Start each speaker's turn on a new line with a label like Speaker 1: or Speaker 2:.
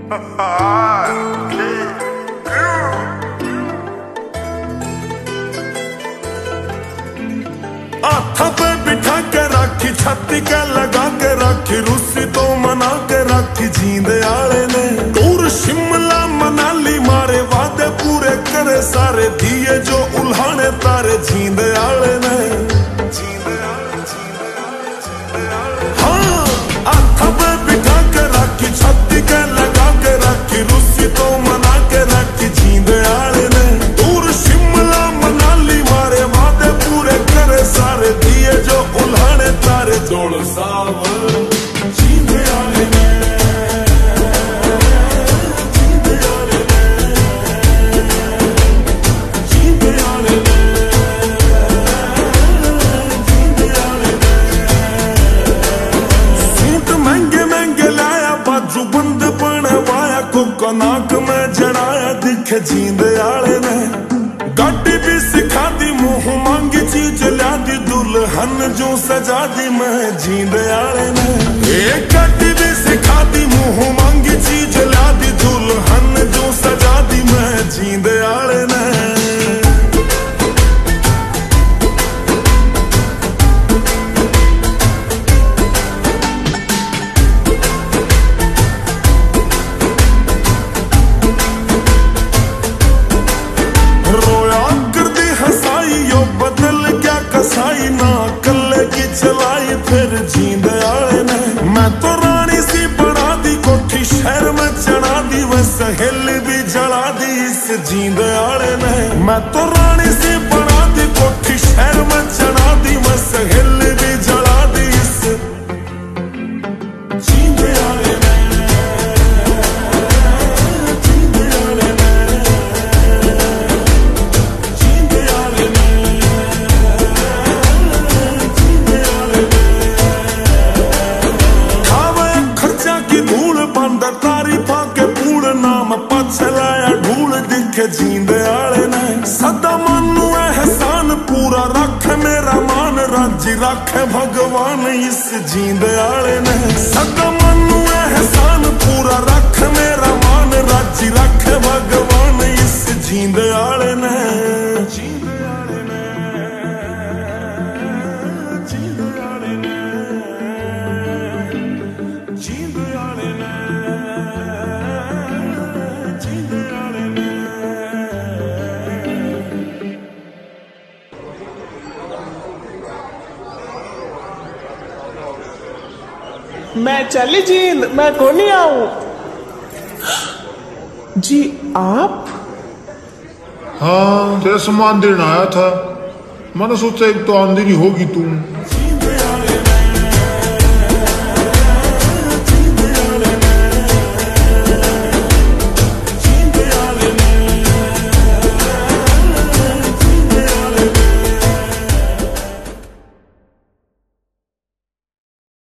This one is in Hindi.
Speaker 1: हाथा पे बिठा के राखी, छाती के लगा के राखी, रूसी तो मना के राखी जींदे आले ने। टूर शिमला मनाली मारे वादे पूरे करे सारे, दिए जो उल्हाने तारे जींदे आले ने। हाँ हाथा पे बिठा के राखी, छाती के लगा के राखी, रूसी तो मना के राखी जींदे आले ने। टूर शिमला मनाली मारे वादे पूरे करे सारे, दिए जो उल्हाने तारे जोड़ साव जींदे आले ने। जींदे आले ने, जींदे आले ने, जींदे आले ने। सूट महंगे महंगे लाया, बाजू बंद बनवाया, कोका नाक में जड़ाया, दिखे जींदे आले ने। गाड़ी भी सिखा दी, मुंह मांगी चीज ला दी, दुल्हन जो सजा दी मैं जींदे आले ने। एक गाड़ी भी सिखा दी, मुंह मांगी चीज ला दी, दुल्हन जो सजा दी मैं जींदे आले ने। कसाई ना कल्ले की चलाई फिर जींदे आले ने। मैं तो रानी सी बना दी, कोठी शहर में चढ़ा दी, वह सहेली भी जला दी इस जींदे आले ने। मैं तो रानी सी बना दी, कोठी शहर में चढ़ा दी, वह सहेली भी जला दी इस जींदे आले ने। जींदे आले ने, जींदे आले ने। तारीफा के पूल नाम पछलाया ढूल, दिखे जींदे आले ने। सदा मानू एहसान पूरा रख मेरा मान, राजी रखे भगवान इस जींदे आले ने। सदा मानू एहसान पूरा रख मेरा मान, राजी रखे भगवान इस जींदे आले ने। जींदे आले ने, जींदे आले ने, जींदे आले ने।
Speaker 2: मैं चली जींद, मैं को नहीं आऊं जी। आप?
Speaker 3: हाँ तेरा सामान देना आया था, मैंने सोचा एक तो आंधी नहीं होगी तुम।